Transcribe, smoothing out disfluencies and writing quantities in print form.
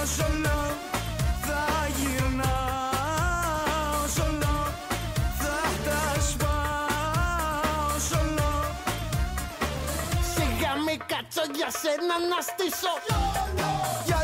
σολό θα γυρνάω, σολό θα τα σπάω, σολό. Σιγά μη κάτσω για σένα να στήσω.